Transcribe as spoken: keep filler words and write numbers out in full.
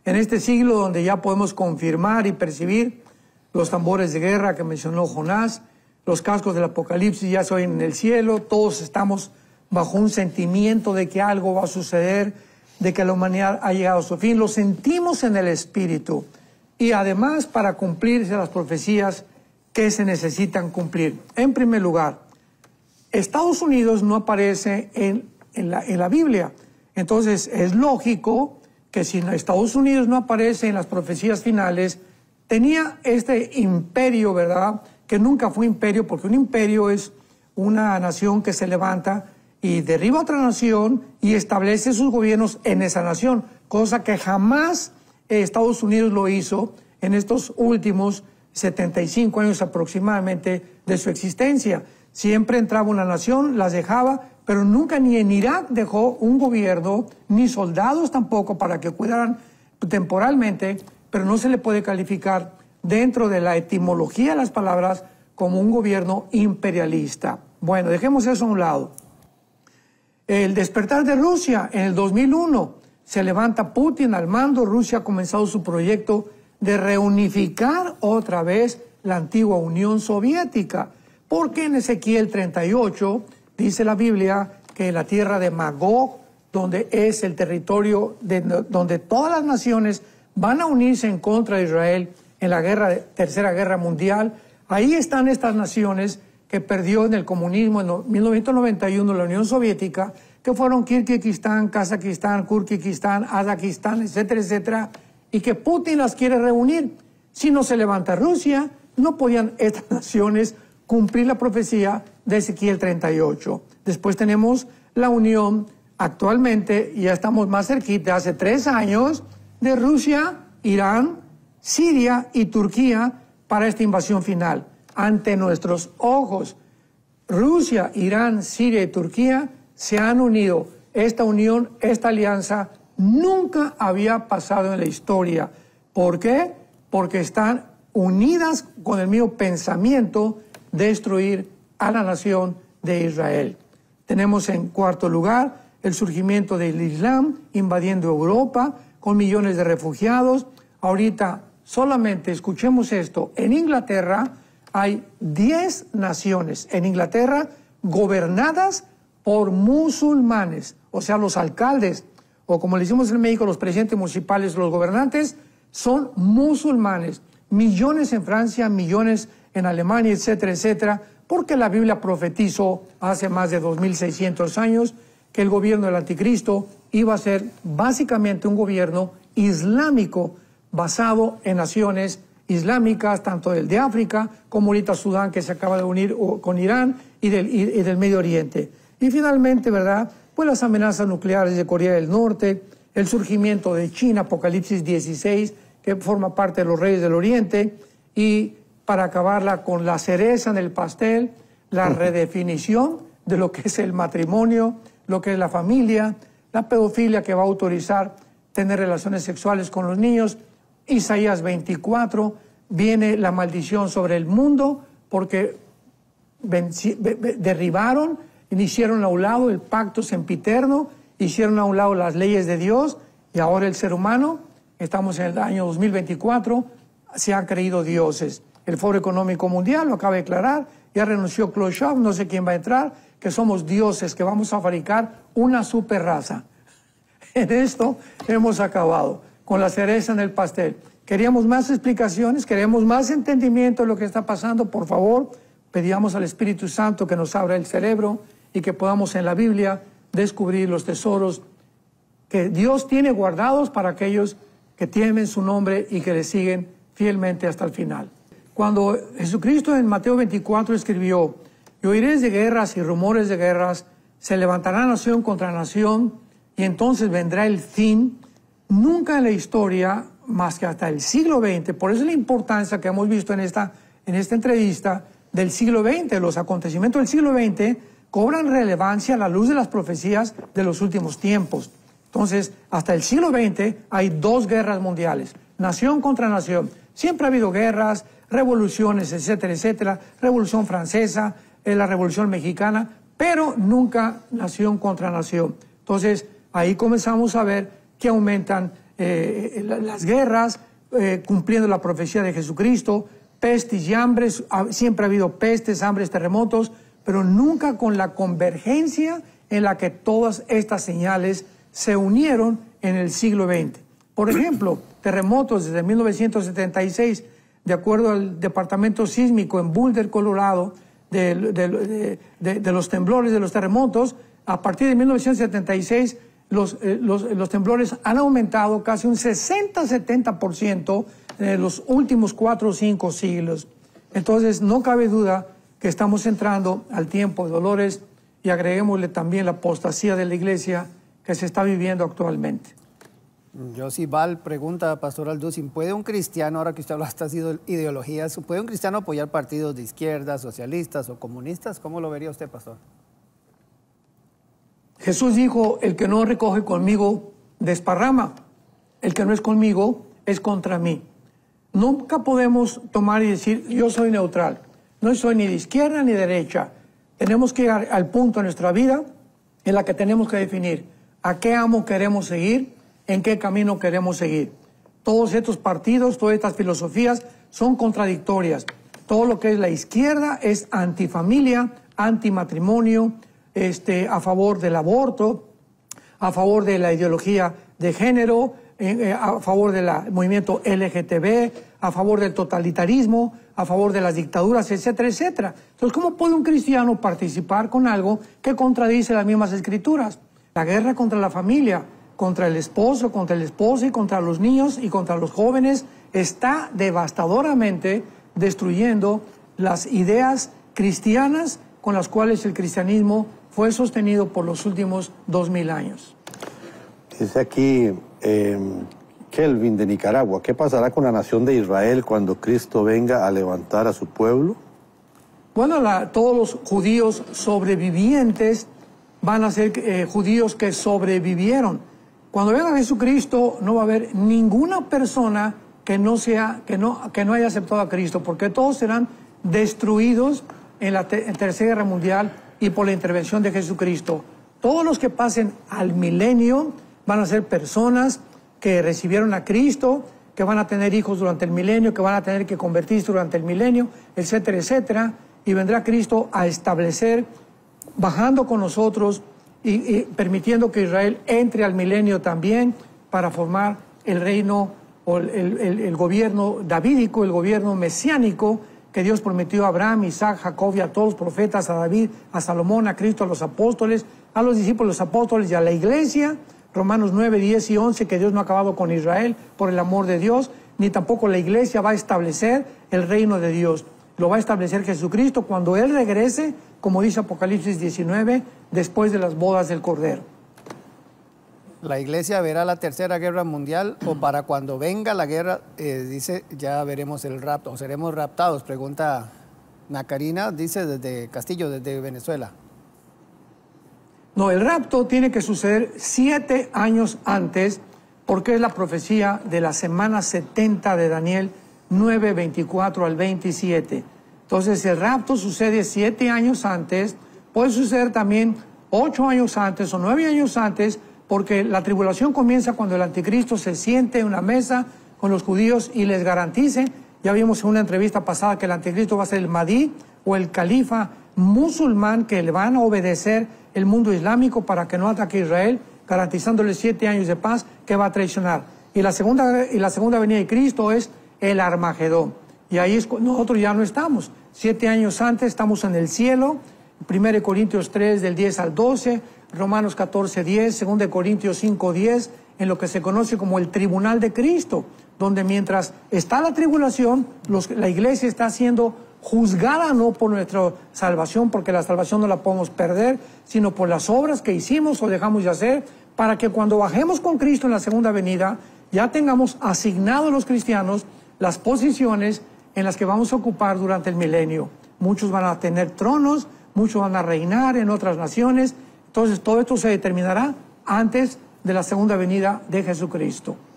En este siglo donde ya podemos confirmar y percibir los tambores de guerra que mencionó Jonás, los cascos del Apocalipsis ya se oyen en el cielo, todos estamos bajo un sentimiento de que algo va a suceder, de que la humanidad ha llegado a su fin, lo sentimos en el espíritu. Y además, para cumplirse las profecías que se necesitan cumplir. En primer lugar, Estados Unidos no aparece en, en, la, en la Biblia. Entonces, es lógico que si Estados Unidos no aparece en las profecías finales, tenía este imperio, ¿verdad?, que nunca fue imperio, porque un imperio es una nación que se levanta y derriba a otra nación y establece sus gobiernos en esa nación, cosa que jamás Estados Unidos lo hizo en estos últimos setenta y cinco años aproximadamente de su existencia. Siempre entraba una nación, las dejaba, pero nunca ni en Irak dejó un gobierno, ni soldados tampoco para que cuidaran temporalmente, pero no se le puede calificar dentro de la etimología de las palabras como un gobierno imperialista. Bueno, dejemos eso a un lado. El despertar de Rusia en el dos mil uno, se levanta Putin al mando. Rusia ha comenzado su proyecto de reunificar otra vez la antigua Unión Soviética, porque en Ezequiel treinta y ocho dice la Biblia que la tierra de Magog, donde es el territorio de, donde todas las naciones van a unirse en contra de Israel en la guerra, Tercera Guerra Mundial, ahí están estas naciones que perdió en el comunismo en mil novecientos noventa y uno la Unión Soviética, que fueron Kirguistán, Kazajistán, Kurkistán, Azakistán, etcétera, etcétera, y que Putin las quiere reunir. Si no se levanta Rusia, no podían estas naciones cumplir la profecía de Ezequiel treinta y ocho. Después tenemos la unión, actualmente, ya estamos más cerquita, hace tres años, de Rusia, Irán, Siria y Turquía para esta invasión final. Ante nuestros ojos, Rusia, Irán, Siria y Turquía se han unido. Esta unión, esta alianza, nunca había pasado en la historia. ¿Por qué? Porque están unidas con el mismo pensamiento de destruir a la nación de Israel. Tenemos en cuarto lugar el surgimiento del Islam invadiendo Europa con millones de refugiados. Ahorita solamente escuchemos esto, en Inglaterra hay diez naciones en Inglaterra gobernadas por musulmanes, o sea, los alcaldes, o como le decimos en México, los presidentes municipales, los gobernantes, son musulmanes. Millones en Francia, millones en Alemania, etcétera, etcétera, porque la Biblia profetizó hace más de dos mil seiscientos años que el gobierno del anticristo iba a ser básicamente un gobierno islámico basado en naciones islámicas, tanto del de África como ahorita Sudán, que se acaba de unir con Irán, y del, y, y del Medio Oriente. Y finalmente, ¿verdad?, pues las amenazas nucleares de Corea del Norte, el surgimiento de China, Apocalipsis dieciséis, que forma parte de los reyes del Oriente, y para acabarla con la cereza en el pastel, la redefinición de lo que es el matrimonio, lo que es la familia, la pedofilia que va a autorizar tener relaciones sexuales con los niños. Isaías veinticuatro, viene la maldición sobre el mundo porque derribaron, hicieron a un lado el pacto sempiterno, hicieron a un lado las leyes de Dios, y ahora el ser humano, estamos en el año dos mil veinticuatro, se han creído dioses. El Foro Económico Mundial lo acaba de declarar, ya renunció Klaus Schwab, no sé quién va a entrar, que somos dioses, que vamos a fabricar una super raza. En esto hemos acabado, con la cereza en el pastel. Queríamos más explicaciones, queremos más entendimiento de lo que está pasando. Por favor, pedíamos al Espíritu Santo que nos abra el cerebro y que podamos en la Biblia descubrir los tesoros que Dios tiene guardados para aquellos que temen su nombre y que le siguen fielmente hasta el final. Cuando Jesucristo en Mateo veinticuatro escribió: y oiréis de guerras y rumores de guerras, se levantará nación contra nación, y entonces vendrá el fin. Nunca en la historia, más que hasta el siglo veinte, por eso es la importancia que hemos visto en esta, en esta entrevista del siglo veinte, los acontecimientos del siglo veinte cobran relevancia a la luz de las profecías de los últimos tiempos. Entonces, hasta el siglo veinte hay dos guerras mundiales, nación contra nación. Siempre ha habido guerras, revoluciones, etcétera, etcétera, Revolución Francesa, eh, la Revolución Mexicana, pero nunca nación contra nación. Entonces, ahí comenzamos a ver que aumentan eh, las guerras, eh, cumpliendo la profecía de Jesucristo, pestes y hambres, siempre ha habido pestes, hambres, terremotos, pero nunca con la convergencia en la que todas estas señales se unieron en el siglo veinte. Por ejemplo, terremotos desde mil novecientos setenta y seis, de acuerdo al Departamento Sísmico en Boulder, Colorado, de, de, de, de, de los temblores, de los terremotos, a partir de mil novecientos setenta y seis los, eh, los, los temblores han aumentado casi un sesenta a setenta por ciento en los últimos cuatro o cinco siglos. Entonces, no cabe duda que estamos entrando al tiempo de dolores y agreguémosle también la apostasía de la iglesia que se está viviendo actualmente. Josibal pregunta, Pastor Alducin, ¿puede un cristiano, ahora que usted habla de estas ideologías, ¿puede un cristiano apoyar partidos de izquierda, socialistas o comunistas? ¿Cómo lo vería usted, Pastor? Jesús dijo, el que no recoge conmigo desparrama, el que no es conmigo es contra mí. Nunca podemos tomar y decir, yo soy neutral, no soy ni de izquierda ni de derecha. Tenemos que llegar al punto en nuestra vida en la que tenemos que definir a qué amo queremos seguir, en qué camino queremos seguir. Todos estos partidos, todas estas filosofías son contradictorias. Todo lo que es la izquierda es antifamilia, antimatrimonio, este, a favor del aborto, a favor de la ideología de género, eh, a favor del movimiento L G T B, a favor del totalitarismo, a favor de las dictaduras, etcétera, etcétera. Entonces, ¿cómo puede un cristiano participar con algo que contradice las mismas escrituras? La guerra contra la familia, contra el esposo, contra el esposo y contra los niños y contra los jóvenes está devastadoramente destruyendo las ideas cristianas con las cuales el cristianismo fue sostenido por los últimos dos mil años. Dice aquí eh, Kelvin de Nicaragua, ¿qué pasará con la nación de Israel cuando Cristo venga a levantar a su pueblo? Bueno, la, todos los judíos sobrevivientes van a ser eh, judíos que sobrevivieron. Cuando venga Jesucristo no va a haber ninguna persona que no, sea, que no, que no haya aceptado a Cristo, porque todos serán destruidos en la te en Tercera Guerra Mundial y por la intervención de Jesucristo. Todos los que pasen al milenio van a ser personas que recibieron a Cristo, que van a tener hijos durante el milenio, que van a tener que convertirse durante el milenio, etcétera, etcétera. Y vendrá Cristo a establecer, bajando con nosotros y, y permitiendo que Israel entre al milenio también para formar el reino o el, el, el gobierno davídico, el gobierno mesiánico que Dios prometió a Abraham, Isaac, Jacob y a todos los profetas, a David, a Salomón, a Cristo, a los apóstoles, a los discípulos, los apóstoles y a la iglesia. Romanos nueve, diez y once, que Dios no ha acabado con Israel por el amor de Dios, ni tampoco la iglesia va a establecer el reino de Dios. Lo va a establecer Jesucristo cuando Él regrese, como dice Apocalipsis diecinueve, después de las bodas del Cordero. ¿La iglesia verá la Tercera Guerra Mundial o para cuando venga la guerra, eh, dice, ya veremos el rapto, o seremos raptados? Pregunta Nacarina, dice desde Castillo, desde Venezuela. No, el rapto tiene que suceder siete años antes, porque es la profecía de la semana setenta de Daniel nueve, veinticuatro al veintisiete. Entonces, el rapto sucede siete años antes, puede suceder también ocho años antes o nueve años antes, porque la tribulación comienza cuando el anticristo se siente en una mesa con los judíos y les garantice, ya vimos en una entrevista pasada que el anticristo va a ser el Mahdi o el califa musulmán que le van a obedecer el mundo islámico para que no ataque a Israel, garantizándole siete años de paz que va a traicionar. Y la segunda, y la segunda venida de Cristo es el Armagedón. Y ahí es, nosotros ya no estamos. Siete años antes estamos en el cielo. primera Corintios tres, del diez al doce, Romanos catorce, diez, segunda Corintios cinco, diez, en lo que se conoce como el tribunal de Cristo, donde mientras está la tribulación, los, la iglesia está siendo juzgada no por nuestra salvación, porque la salvación no la podemos perder, sino por las obras que hicimos o dejamos de hacer, para que cuando bajemos con Cristo en la segunda venida, ya tengamos asignados los cristianos las posiciones en las que vamos a ocupar durante el milenio. Muchos van a tener tronos, muchos van a reinar en otras naciones. Entonces todo esto se determinará antes de la segunda venida de Jesucristo.